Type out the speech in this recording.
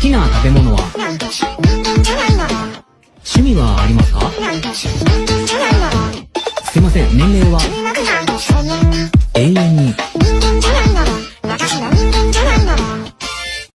きな食べ物は？趣味はありますか？すいません、年齢は？永遠に。